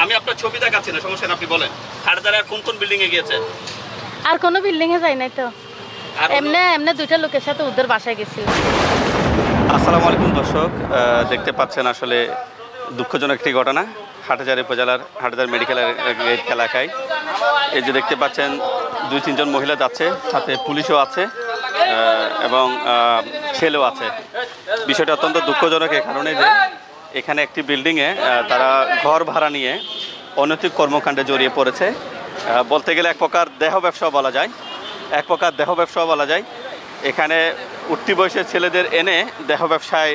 আমি আপনার ছবি দেখাচ্ছি না, সমস্যা না, আপনি বলেন হাটহাজারে আর কোন কোন বিল্ডিং এ গিয়েছে? আর কোনো বিল্ডিং এ যাই নাই তো, এমনি এমনি দুইটা লোকের সাথে ওদের বাসায় গেছি। আসসালামু আলাইকুম দর্শক, দেখতে পাচ্ছেন আসলে দুঃখজনক একটি ঘটনা হাটহাজারী উপজেলার হাটহাজারী মেডিকেল এলাকায়। এই যে দেখতে পাচ্ছেন 2-3 জন মহিলা যাচ্ছে, সাথে পুলিশও আছে এবং ছেলেও আছে। বিষয়টা অত্যন্ত দুঃখজনক এই কারণে যে এখানে একটি বিল্ডিংয়ে তারা ঘর ভাড়া নিয়ে অনৈতিক কর্মকাণ্ডে জড়িয়ে পড়েছে। বলতে গেলে এক প্রকার দেহ ব্যবসাও বলা যায়। এখানে উঠতি বয়সের ছেলেদের এনে দেহ ব্যবসায়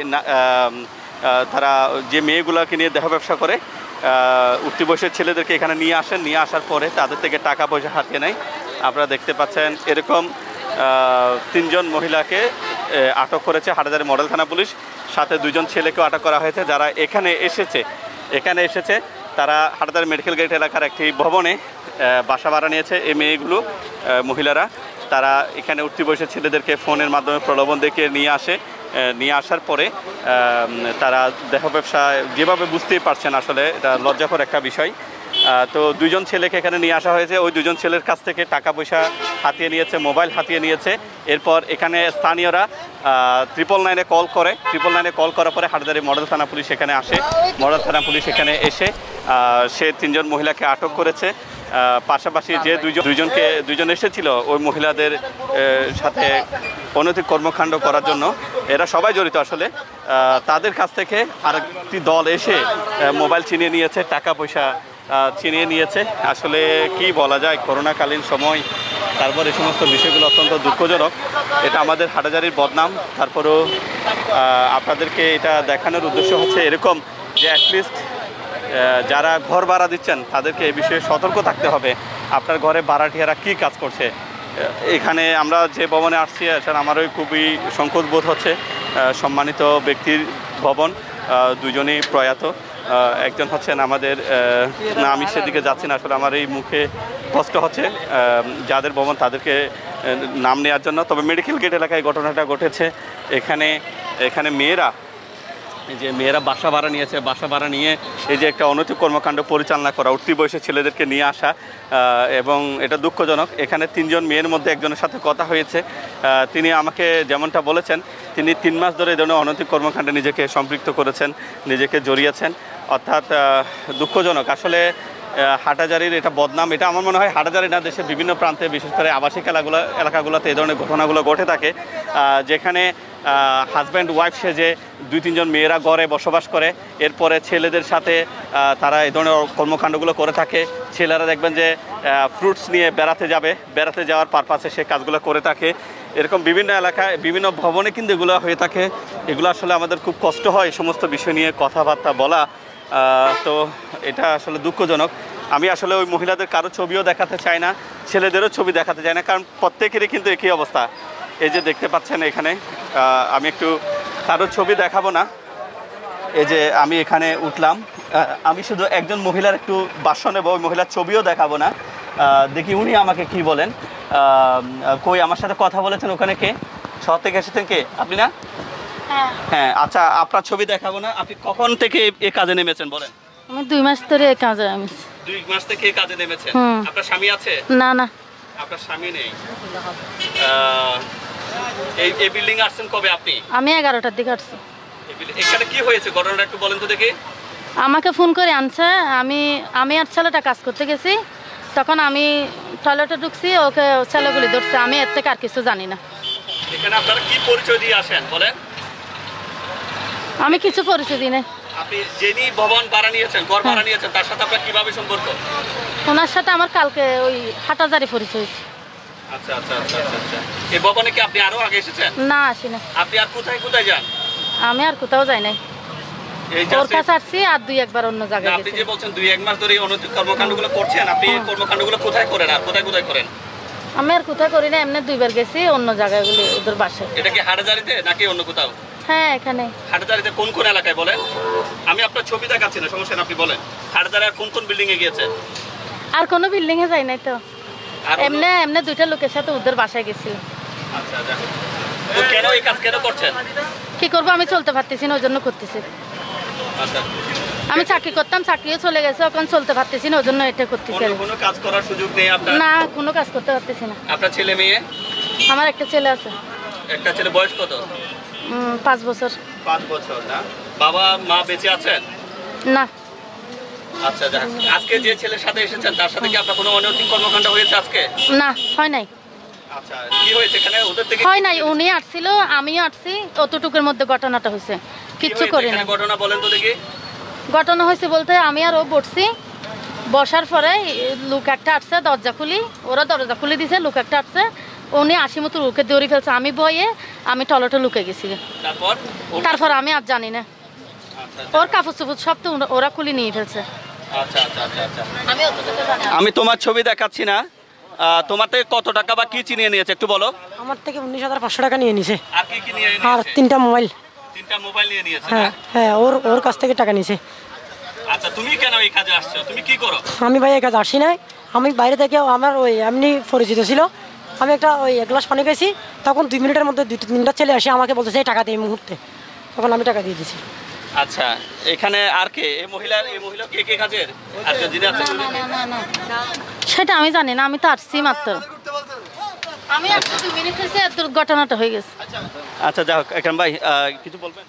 তারা যে মেয়েগুলোকে নিয়ে দেহ ব্যবসা করে, উঠতি বয়সের ছেলেদেরকে এখানে নিয়ে আসার পরে তাদের থেকে টাকা পয়সা হাতিয়ে নেয়। আপনারা দেখতে পাচ্ছেন এরকম 3 জন মহিলাকে আটক করেছে হাটহাজারী মডেল থানা পুলিশ, সাথে 2 জন ছেলেকেও আটক করা হয়েছে যারা এখানে এসেছে। তারা হাটহাজারী মেডিকেল গেট এলাকার একটি ভবনে বাসা ভাড়া নিয়েছে। এই মেয়েগুলো মহিলারা তারা এখানে উঠতি বয়সের ছেলেদেরকে ফোনের মাধ্যমে প্রলোভন দেখিয়ে নিয়ে আসার পরে তারা দেহ ব্যবসা যেভাবে বুঝতেই পারছেন, আসলে এটা লজ্জাকর একটা বিষয়। তো 2 জন ছেলেকে এখানে নিয়ে আসা হয়েছে। ওই 2 জন ছেলের কাছ থেকে টাকা পয়সা হাতিয়ে নিয়েছে, মোবাইল হাতিয়ে নিয়েছে। এরপর এখানে স্থানীয়রা 999-এ কল করার পরে হাটহাজারী মডেল থানা পুলিশ এখানে আসে। মডেল থানা পুলিশ এখানে এসে সে 3 জন মহিলাকে আটক করেছে। পাশাপাশি যে 2 জন এসেছিল ওই মহিলাদের সাথে অনৈতিক কর্মকাণ্ড করার জন্য, এরা সবাই জড়িত আসলে। তাদের কাছ থেকে আরেকটি দল এসে মোবাইল ছিনিয়ে নিয়েছে, টাকা পয়সা ছিনিয়ে নিয়েছে। আসলে কি বলা যায়, করোনাকালীন সময়, তারপর এই সমস্ত বিষয়গুলো অত্যন্ত দুঃখজনক। এটা আমাদের হাটহাজারীর বদনাম। তারপরেও আপনাদেরকে এটা দেখানোর উদ্দেশ্য হচ্ছে এরকম যে অ্যাটলিস্ট যারা ঘর ভাড়া দিচ্ছেন তাদেরকে এই বিষয়ে সতর্ক থাকতে হবে। আপনার ঘরে ভাড়াটিয়ারা কী কাজ করছে। এখানে আমরা যে ভবনে আসছি সেটা আমারও খুবই সংকোচ বোধ হচ্ছে। সম্মানিত ব্যক্তির ভবন, 2 জনই প্রয়াত। একজন হচ্ছেন আমাদের, না আমি সেদিকে যাচ্ছি না, আসলে আমার এই মুখে কষ্ট হচ্ছে যাদের ভবন তাদেরকে নাম নেওয়ার জন্য। তবে মেডিকেল গেট এলাকায় ঘটনাটা ঘটেছে। এখানে মেয়েরা বাসা ভাড়া নিয়েছে। বাসা ভাড়া নিয়ে এই যে একটা অনৈতিক কর্মকাণ্ড পরিচালনা করা, উঠতি বয়সী ছেলেদেরকে নিয়ে আসা, এবং এটা দুঃখজনক। এখানে 3 জন মেয়ের মধ্যে একজনের সাথে কথা হয়েছে। তিনি আমাকে যেমনটা বলেছেন, তিনি 3 মাস ধরে এই ধরনের অনৈতিক কর্মকাণ্ডে নিজেকে সম্পৃক্ত করেছেন, নিজেকে জড়িয়েছেন। অর্থাৎ দুঃখজনক আসলে হাটহাজারীর এটা বদনাম। এটা আমার মনে হয় হাটহাজারী না, দেশের বিভিন্ন প্রান্তে, বিশেষ করে আবাসিক এলাকাগুলোতে এই ধরনের ঘটনাগুলো ঘটে থাকে, যেখানে হাজব্যান্ড ওয়াইফ সেজে 2-3 জন মেয়েরা ঘরে বসবাস করে। এরপরে ছেলেদের সাথে তারা এই ধরনের কর্মকাণ্ডগুলো করে থাকে। ছেলেরা দেখবেন যে ফ্রুটস নিয়ে বেড়াতে যাওয়ার পারপাসে সে কাজগুলো করে থাকে। এরকম বিভিন্ন এলাকায় বিভিন্ন ভবনে কিন্তু এগুলো হয়ে থাকে। এগুলো আসলে আমাদের খুব কষ্ট হয় এই সমস্ত বিষয় নিয়ে কথাবার্তা বলা। তো এটা আসলে দুঃখজনক। আমি আসলে ওই মহিলাদের কারো ছবিও দেখাতে চাই না, ছেলেদেরও ছবি দেখাতে চাই না, কারণ প্রত্যেকেরই কিন্তু একই অবস্থা। এই যে দেখতে পাচ্ছেন এখানে, আমি একটু কারো ছবি দেখাবো না। এই যে আমি এখানে উঠলাম, আমি শুধু একজন মহিলার একটু ভাষ্য নেব, ওই মহিলার ছবিও দেখাবো না। দেখি উনি আমাকে কি বলেন। কই আমার সাথে কথা বলেছেন ওখানে কে? শহর থেকে এসেছেন কে? আপনি না? হ্যাঁ, আচ্ছা, আপনার ছবি দেখাবো না। আপনি কখন থেকে এই কাজে নেমেছেন বলেন? আমি 2 মাস ধরে এই কাজে। 2 মাস থেকে এই কাজে নেমেছেন? আপনার স্বামী আছে? না। আপনার স্বামী নেই। এই বিল্ডিং আসছেন কবে আপনি? আমি 11টার দিকে আসছি। এখানে কি হয়েছে ঘটনাটা একটু বলেন তো দেখি। আমাকে ফোন করে আনছে, আমি আর ছেলেটা কাজ করতে গেছি, তখন আমি টয়লেটে ঢুকছি, ওকে ছেলেগুলি ধরছে। আমি এর থেকে আর কিছু জানি না। এখানে আপনারা কি পরিচয় দিয়ে আসেন বলেন? আমি কিছু পরিচয় দিই না। আপনি যিনি ভবন ভাড়া নিয়েছেন, ঘর ভাড়া নিয়েছেন, তার সাথে আপনার কিভাবে সম্পর্ক? ওনার সাথে আমার কালকে ওই হাটহাজারী পরিচয় হয়েছে। আচ্ছা। এই ভবনে কি আপনি আরো আগে এসেছেন? না, আসি না। আপনি আর কোথায় যান? আমি আর কোথাও যাই নাই, ওর কাছে আসছি আর 2-1 বার অন্য জায়গায়। আপনি যে বলছেন 2-1 মাস ধরে এই অনৈতিক কর্মকাণ্ডগুলো করছেন, আপনি এই কর্মকাণ্ডগুলো কোথায় করেন আর কোথায় করেন? আমি আর কোথায় করি না, এমনি 2 বার গেছি অন্য জায়গাগুলি, ওদের বাসায়। এটা কি হাটহাজারীতে নাকি অন্য কোথাও? হ্যাঁ, এখানে। হাটহাজারীতে কোন এলাকায় বলেন? আমি আপনার ছবি দেখাচ্ছি না, সমস্যা না, আপনি বলেন হাটহাজারী আর কোন বিল্ডিং এ গিয়েছে? আর কোনো বিল্ডিং এ যাই নাই তো, এমনি 2টা লোকের সাথে ওদের বাসায় গেছি। আচ্ছা, তো কেন এই কাজ করছেন? কি করবো, আমি চলতে পারতেছি না, ওই জন্য করতেছি। আচ্ছা। আমি চাকরি করতাম, চাকরিও চলে গেছে, এখন চলতে পারতেছি না, ওই জন্য এটা করতেছি। কোনো কাজ করার সুযোগ নেই আপনার? না, কোনো কাজ করতে পারতেছি না। আপনার ছেলে মেয়ে? আমার একটা ছেলে আছে। একটা ছেলে, বয়স কত? 5 বছর। 5 বছর না? বাবা মা বেঁচে আছেন? না। আচ্ছা, আজকে যে ছেলের সাথে এসেছেন তার সাথে কি আপনার কোনো অনৈতিক কর্মকাণ্ড হয়েছে আজকে? না, হয় নাই। আচ্ছা, কি হয়েছে এখানে ওদের থেকে? হয় নাই, উনি আসছিল, আমিও আসছি, অতটুকুর মধ্যে ঘটনাটা হয়েছে, কিচ্ছু করি না। ঘটনা বলেন তো দেখি। ঘটনা হয়েছে বলতে আমি আর ও বসছি, বসার পরে লোক একটা আসছে, দরজা খুলি, ওরা দরজা খুলে দিছে, লোক একটা আসছে, উনি আসি মতো লুকে দৌড়ি ফেলছে, আমি ভয়ে আমি টয়লেটে লুকে গেছি। তারপর আমি আর জানি না, ওর কাপড় চোপড় সব তো ওরা খুলে নিয়ে ফেলছে। আমি তোমার ছবি দেখাচ্ছি না, তোমার থেকে কত টাকা বা কি চিনিয়ে নিয়েছে একটু বলো। আমার থেকে 19,500 টাকা নিয়ে নিছে, আর কি কি নিয়ে নিয়েছে? আর 3টা মোবাইল। 3টা মোবাইল নিয়ে নিয়েছে? হ্যাঁ হ্যাঁ, ওর কাছ থেকে টাকা নিছে। আচ্ছা, তুমি কেন এই কাজে আসছো? তুমি কি করো? আমি ভাই এই কাজ আসি নাই, আমি বাইরে থেকে আমার ওই এমনি পরিচিত ছিল, আমি একটা ওই 1 গ্লাস পানি খেয়েছি, তখন 2 মিনিটের মধ্যে 2-3টা ছেলে এসে আমাকে বলতেছে এই টাকা দিয়ে এই মুহূর্তে, তখন আমি টাকা দিয়ে দিয়েছি। আচ্ছা, এখানে আর কে এই মহিলা কে কাজের? আচ্ছা, যিনি আছেন সেটা আমি জানি না, আমি তো আসছি মাত্র, আমি আসছি 2 মিনিট হয়েছে, দুর্ঘটনাটা হয়ে গেছে। আচ্ছা, যাই হোক, একরাম ভাই কিছু বলবেন?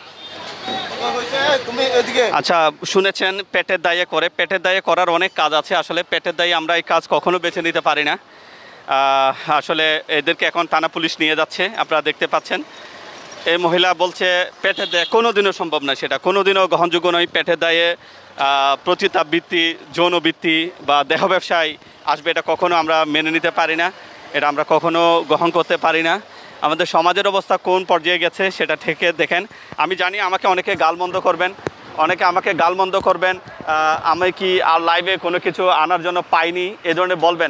আচ্ছা, শুনেছেন পেটের দায়ে করে, পেটের দায়ে করার অনেক কাজ আছে, আসলে পেটের দায়ে আমরা এই কাজ কখনো বেছে নিতে পারি না। আসলে এদেরকে এখন থানা পুলিশ নিয়ে যাচ্ছে, আপনারা দেখতে পাচ্ছেন। এই মহিলা বলছে পেটের দায়ে কোনোদিনও সম্ভব না, সেটা কোনোদিনও গ্রহণযোগ্য নয়। পেটের দায়ে প্রতিতাপবৃত্তি, যৌনবৃত্তি বা দেহ ব্যবসায় আসবে, এটা কখনো আমরা মেনে নিতে পারি না, এটা আমরা কখনো গ্রহণ করতে পারি না। আমাদের সমাজের অবস্থা কোন পর্যায়ে গেছে সেটা থেকে দেখেন। আমি জানি আমাকে অনেকে গালমন্দ করবেন, আমি কি আর লাইভে কোনো কিছু আনার জন্য পাইনি এ ধরনের বলবেন।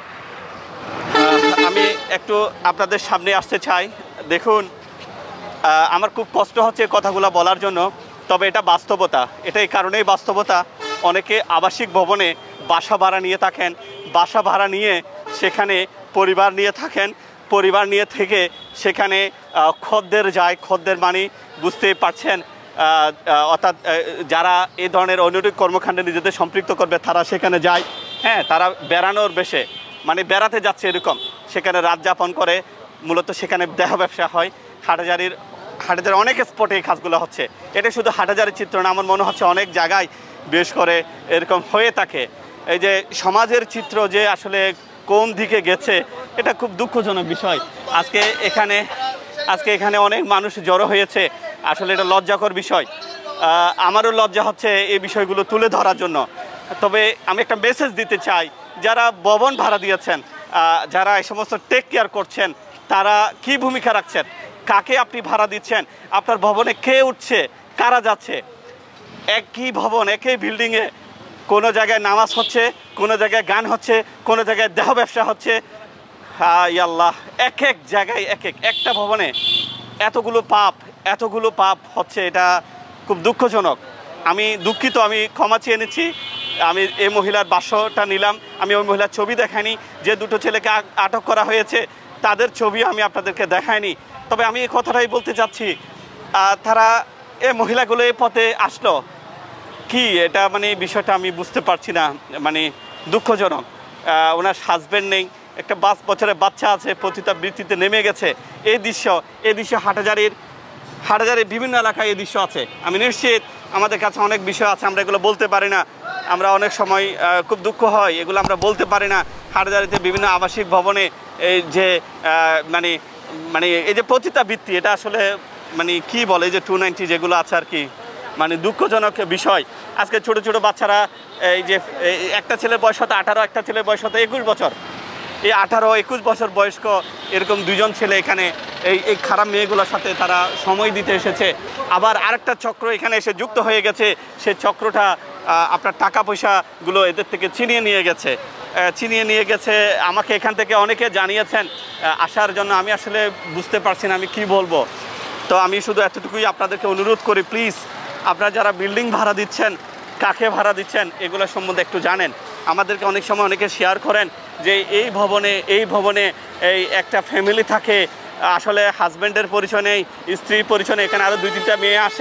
আমি একটু আপনাদের সামনে আসতে চাই। দেখুন, আমার খুব কষ্ট হচ্ছে কথাগুলো বলার জন্য, তবে এটা বাস্তবতা। এটা এই কারণেই বাস্তবতা, অনেকে আবাসিক ভবনে বাসা ভাড়া নিয়ে থাকেন, বাসা ভাড়া নিয়ে সেখানে পরিবার নিয়ে থাকেন, পরিবার নিয়ে থেকে সেখানে খদ্দের যায়, খদ্দের মানে বুঝতেই পারছেন, অর্থাৎ যারা এই ধরনের অনৈতিক কর্মকাণ্ডে নিজেদের সম্পৃক্ত করবে তারা সেখানে যায়। হ্যাঁ, তারা বেড়ানোর বেশে, মানে বেড়াতে যাচ্ছে এরকম, সেখানে রাত যাপন করে, মূলত সেখানে দেহ ব্যবসা হয়। হাটহাজারির অনেক স্পটে এই কাজগুলো হচ্ছে। এটা শুধু হাটহাজারির চিত্র না, আমার মনে হচ্ছে অনেক জায়গায় বেশ করে এরকম হয়ে থাকে। এই যে সমাজের চিত্র যে আসলে কোন দিকে গেছে, এটা খুব দুঃখজনক বিষয়। আজকে এখানে অনেক মানুষ জড়ো হয়েছে, আসলে এটা লজ্জাকর বিষয়। আমারও লজ্জা হচ্ছে এই বিষয়গুলো তুলে ধরার জন্য। তবে আমি একটা মেসেজ দিতে চাই, যারা ভবন ভাড়া দিয়েছেন, যারা এই সমস্ত টেক কেয়ার করছেন, তারা কি ভূমিকা রাখছেন, কাকে আপনি ভাড়া দিচ্ছেন, আপনার ভবনে কে উঠছে, কারা যাচ্ছে। একই ভবন, একই বিল্ডিংয়ে কোনো জায়গায় নামাজ হচ্ছে, কোনো জায়গায় গান হচ্ছে, কোনো জায়গায় দেহ ব্যবসা হচ্ছে। আল্লাহ, এক এক জায়গায় একটা ভবনে এতগুলো পাপ হচ্ছে, এটা খুব দুঃখজনক। আমি দুঃখিত, আমি ক্ষমা চেয়ে নিচ্ছি। আমি এই মহিলার বাসটা নিলাম, আমি ওই মহিলার ছবি দেখাইনি। যে দুটো ছেলেকে আটক করা হয়েছে তাদের ছবি আমি আপনাদেরকে দেখাইনি। তবে আমি এই কথাটাই বলতে চাচ্ছি, তারা এই মহিলাগুলো এই পথে আসলো কি, এটা মানে বিষয়টা আমি বুঝতে পারছি না, মানে দুঃখজনক। ওনার হাজব্যান্ড নেই, একটা 5 বছরের বাচ্চা আছে, পতিতাবৃত্তিতে নেমে গেছে। এই দৃশ্য হাটহাজারির বিভিন্ন এলাকায় এই দৃশ্য আছে। আমি নিশ্চিত আমাদের কাছে অনেক বিষয় আছে, আমরা এগুলো বলতে পারি না, আমরা অনেক সময় খুব দুঃখ হয়, এগুলো আমরা বলতে পারি না। হাটহাজারিতে বিভিন্ন আবাসিক ভবনে এই যে মানে এই যে পতিতাবৃত্তি, এটা আসলে মানে কি বলে, এই যে 290 যেগুলো আছে আর কি, মানে দুঃখজনক বিষয়। আজকে ছোট ছোট বাচ্চারা, এই যে একটা ছেলের বয়স হতো 18, একটা ছেলের বয়স হতো 21 বছর। এই 18-21 বছর বয়স্ক এরকম 2জন ছেলে এখানে এই খারাপ মেয়েগুলোর সাথে তারা সময় দিতে এসেছে। আবার আরেকটা চক্র এখানে এসে যুক্ত হয়ে গেছে, সেই চক্রটা আপনার টাকা পয়সাগুলো এদের থেকে ছিনিয়ে নিয়ে গেছে। আমাকে এখান থেকে অনেকে জানিয়েছেন আসার জন্য, আমি আসলে বুঝতে পারছি না আমি কি বলবো। তো আমি শুধু এতটুকুই আপনাদেরকে অনুরোধ করি, প্লিজ আপনারা যারা বিল্ডিং ভাড়া দিচ্ছেন, কাকে ভাড়া দিচ্ছেন, এগুলো সম্বন্ধে একটু জানেন। আমাদেরকে অনেক সময় অনেকে শেয়ার করেন যে এই ভবনে এই একটা ফ্যামিলি থাকে, আসলে হাজব্যান্ডের পরিচয় নেই, স্ত্রীর পরিচয় নেই, এখানে আরও 2-3টা মেয়ে আসে,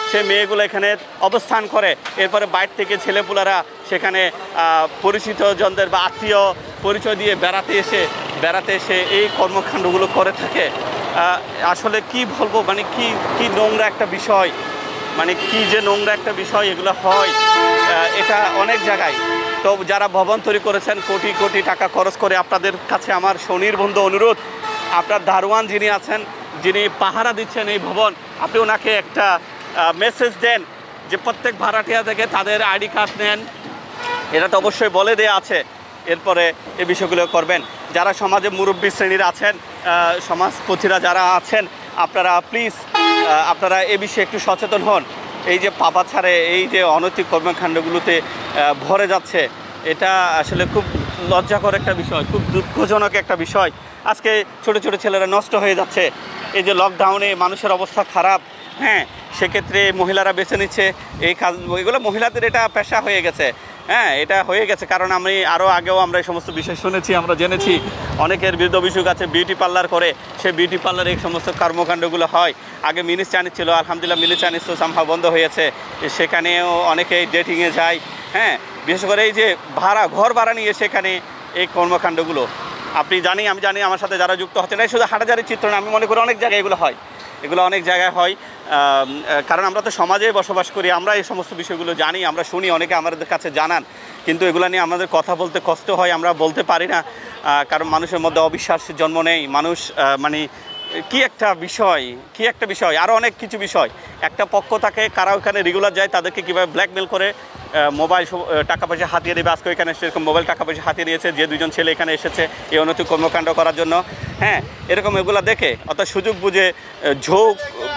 সে মেয়েগুলো এখানে অবস্থান করে, এরপরে বাইরে থেকে ছেলেপুলারা সেখানে পরিচিত জনদের বা আত্মীয় পরিচয় দিয়ে বেড়াতে এসে এই কর্মকাণ্ডগুলো করে থাকে। আসলে কি বলবো, মানে কি নোংরা একটা বিষয়, মানে কি যে নোংরা একটা বিষয় এগুলো হয় এটা অনেক জায়গায়। তো যারা ভবন তৈরি করেছেন কোটি কোটি টাকা খরচ করে, আপনাদের কাছে আমার স্বনির্বন্ধ অনুরোধ, আপনার দারোয়ান যিনি আছেন, যিনি পাহারা দিচ্ছেন এই ভবন, আপনি ওনাকে একটা মেসেজ দেন যে প্রত্যেক ভাড়াটিয়া থেকে তাদের আইডি কার্ড নেন, এটা তো অবশ্যই বলে দেয়া আছে, এরপরে এই বিষয়গুলো করবেন। যারা সমাজে মুরব্বী শ্রেণীর আছেন, সমাজপতিরা যারা আছেন, আপনারা প্লিজ আপনারা এ বিষয়ে একটু সচেতন হন। এই যে পাপাচারে, এই যে অনৈতিক কর্মকাণ্ডগুলোতে ভরে যাচ্ছে, এটা আসলে খুব লজ্জাকর একটা বিষয়, খুব দুঃখজনক একটা বিষয়। আজকে ছোট ছোট ছেলেরা নষ্ট হয়ে যাচ্ছে। এই যে লকডাউনে মানুষের অবস্থা খারাপ, হ্যাঁ, সেক্ষেত্রে মহিলারা বেছে নিচ্ছে এই কাজ, এগুলো মহিলাদের এটা পেশা হয়ে গেছে। হ্যাঁ, এটা হয়ে গেছে, কারণ আমি আরও আগেও আমরা এই সমস্ত বিষয় শুনেছি, আমরা জেনেছি অনেকের বিরুদ্ধে অভিযোগ আছে বিউটি পার্লার করে, সে বিউটি পার্লারে এই সমস্ত কর্মকাণ্ডগুলো হয়। আগে মিনি চাইনিজ ছিল, আলহামদুলিল্লাহ মিনি চাইনিজ তো সামহাও বন্ধ হয়েছে, সেখানেও অনেকেই ডেটিংয়ে যায়। হ্যাঁ, বিশেষ করে এই যে ঘর ভাড়া নিয়ে সেখানে এই কর্মকাণ্ডগুলো আমি জানি আমার সাথে যারা যুক্ত হচ্ছেন, এই শুধু হাটাজারির চিত্র না, আমি মনে করি অনেক জায়গায় এগুলো অনেক জায়গায় হয়। কারণ আমরা তো সমাজে বসবাস করি, আমরা এই সমস্ত বিষয়গুলো জানি, আমরা শুনি, অনেকে আমাদের কাছে জানান, কিন্তু এগুলো নিয়ে আমাদের কথা বলতে কষ্ট হয়, আমরা বলতে পারি না, কারণ মানুষের মধ্যে অবিশ্বাসের জন্ম নেই। মানুষ মানে কি একটা বিষয়, আরও অনেক কিছু বিষয়। একটা পক্ষ থাকে, কারা ওখানে রেগুলার যায়, তাদেরকে কীভাবে ব্ল্যাকমেল করে মোবাইল টাকা পয়সা হাতিয়ে দেবে। আজকে এখানে সেরকম মোবাইল টাকা পয়সা হাতিয়ে নিয়েছে, যে দুজন ছেলে এখানে এসেছে এই অনৈতিক কর্মকাণ্ড করার জন্য। হ্যাঁ, এরকম এগুলো দেখে অর্থাৎ সুযোগ বুঝে ঝোঁক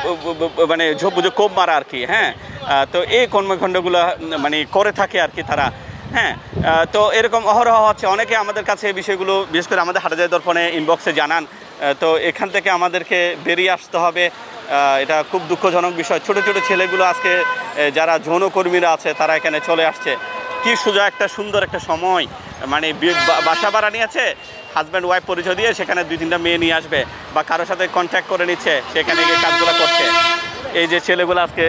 বুঝে কোপ মারা আর কি। হ্যাঁ, তো এই কর্মকাণ্ডগুলো মানে করে থাকে আর কি তারা। হ্যাঁ, তো এরকম অহরহ হচ্ছে। অনেকে আমাদের কাছে এই বিষয়গুলো বিশেষ করে আমাদের হাটাজারি দর্পণে ইনবক্সে জানান। তো এখান থেকে আমাদেরকে বেরিয়ে আসতে হবে, এটা খুব দুঃখজনক বিষয়। ছোট ছোট ছেলেগুলো আজকে যারা যৌনকর্মীরা আছে তারা এখানে চলে আসছে। কি সুন্দর একটা সময়, মানে বাসা ভাড়া নিয়েছে, হাজব্যান্ড ওয়াইফ পরিচয় দিয়ে সেখানে 2-3টা মেয়ে নিয়ে আসবে, বা কারোর সাথে কন্ট্যাক্ট করে নিচ্ছে, সেখানে গিয়ে কাজগুলো করছে। এই যে ছেলেগুলো আজকে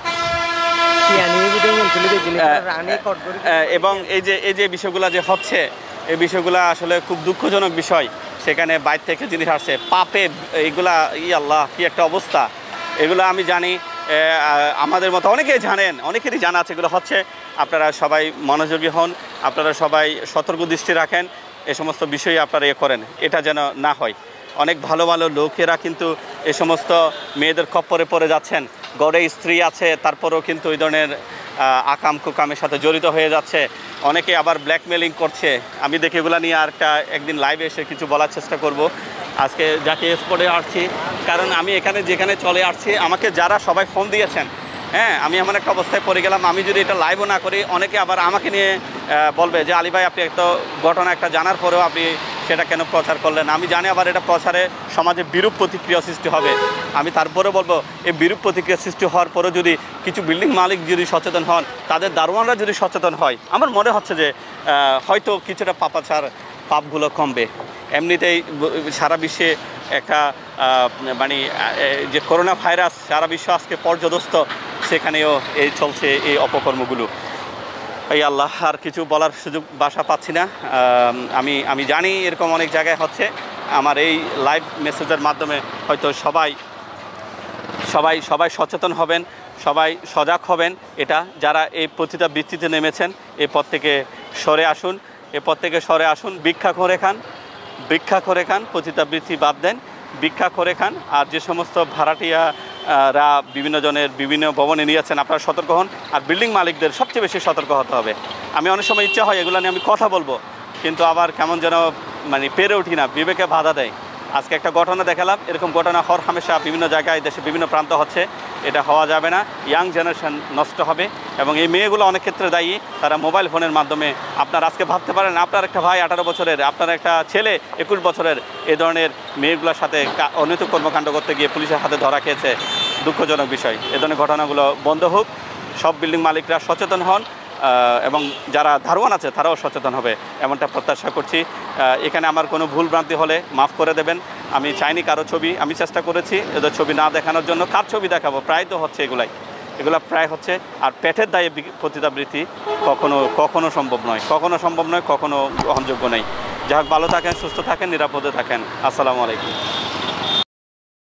এবং এই যে বিষয়গুলো যে হচ্ছে, এই বিষয়গুলো আসলে খুব দুঃখজনক বিষয়। সেখানে বাইরে থেকে জিনিস আসছে, পাপে এইগুলা, আল্লাহ কি একটা অবস্থা। এগুলো আমি জানি, আমাদের মতো অনেকেই জানেন, অনেকেরই জানা আছে এগুলো হচ্ছে। আপনারা সবাই মনোযোগী হন, আপনারা সবাই সতর্ক দৃষ্টি রাখেন, এ সমস্ত বিষয়ে আপনারা করেন, এটা যেন না হয়। অনেক ভালো ভালো লোকেরা কিন্তু এ সমস্ত মেয়েদের খপ্পরে পড়ে যাচ্ছেন, গড়ে স্ত্রী আছে, তারপরেও কিন্তু এই ধরনের আকাম কুকামের সাথে জড়িত হয়ে যাচ্ছে। অনেকে আবার ব্ল্যাকমেলিং করছে। আমি দেখি এগুলো নিয়ে একদিন লাইভে এসে কিছু বলার চেষ্টা করব। আজকে যাকে স্পটে আসছি, কারণ আমি যেখানে চলে আসছি, আমাকে যারা সবাই ফোন দিয়েছেন, হ্যাঁ, আমি এমন একটা অবস্থায় পড়ে গেলাম, আমি যদি এটা লাইভও না করি, অনেকে আবার আমাকে নিয়ে বলবে যে আলী ভাই, আপনি একটা ঘটনা একটা জানার পরেও আপনি সেটা কেন প্রচার করলেন। আমি জানি আবার এটা প্রচারে সমাজে বিরূপ প্রতিক্রিয়া সৃষ্টি হবে। আমি তারপরে বলবো, এই বিরূপ প্রতিক্রিয়া সৃষ্টি হওয়ার পরেও যদি কিছু বিল্ডিং মালিক যদি সচেতন হন, তাদের দারোয়ানরা যদি সচেতন হয়, আমার মনে হচ্ছে যে হয়তো কিছুটা পাপগুলো কমবে। এমনিতেই সারা বিশ্বে একটা মানে যে করোনা ভাইরাস সারা বিশ্ব আজকে পর্যদস্ত, সেখানেও চলছে এই অপকর্মগুলো। এই আল্লাহ, আর কিছু বলার সুযোগ বাসা পাচ্ছি না। আমি জানি এরকম অনেক জায়গায় হচ্ছে। আমার এই লাইভ মেসেজের মাধ্যমে হয়তো সবাই সচেতন হবেন, সবাই সজাগ হবেন। এটা যারা এই পতিতা বৃত্তিতে নেমেছেন, এই পথ থেকে সরে আসুন, ভিক্ষা করে খান, পতিতা বৃত্তি বাদ দেন, ভিক্ষা করে খান। আর যে সমস্ত ভাড়াটিয়ারা বিভিন্ন জনের বিভিন্ন ভবনে নিয়েছেন, আপনারা সতর্ক হন। আর বিল্ডিং মালিকদের সবচেয়ে বেশি সতর্ক হতে হবে। আমি অনেক সময় ইচ্ছা হয় এগুলো নিয়ে আমি কথা বলবো, কিন্তু আবার কেমন যেন মানে পেরে উঠি না, বিবেকে বাধা দেয়। আজকে একটা ঘটনা দেখালাম, এরকম ঘটনা হর হামেশা বিভিন্ন জায়গায় দেশে বিভিন্ন প্রান্ত হচ্ছে। এটা হওয়া যাবে না, ইয়াং জেনারেশন নষ্ট হবে। এবং এই মেয়েগুলো অনেক ক্ষেত্রে দায়ী, তারা মোবাইল ফোনের মাধ্যমে। আপনার আজকে ভাবতে পারেন আপনার একটা ভাই 18 বছরের, আপনার একটা ছেলে 21 বছরের এই ধরনের মেয়েগুলোর সাথে অনৈতিক কর্মকাণ্ড করতে গিয়ে পুলিশের হাতে ধরা খেয়েছে। দুঃখজনক বিষয়। এ ধরনের ঘটনাগুলো বন্ধ হোক, সব বিল্ডিং মালিকরা সচেতন হন, এবং যারা দারোয়ান আছে তারাও সচেতন হবে, এমনটা প্রত্যাশা করছি। এখানে আমার কোনো ভুল ভ্রান্তি হলে মাফ করে দেবেন। আমি চাইনি কারো ছবি, আমি চেষ্টা করেছি এদের ছবি না দেখানোর জন্য। কার ছবি দেখাবো? প্রায় তো হচ্ছে এগুলাই। এগুলো প্রায় হচ্ছে। আর পেটের দায়ে পতিতাবৃত্তি কখনো কখনো সম্ভব নয়, কখনো সম্ভব নয়, কখনো গ্রহণযোগ্য নেই। যাই হোক, ভালো থাকেন, সুস্থ থাকেন, নিরাপদে থাকেন। আসসালামু আলাইকুম।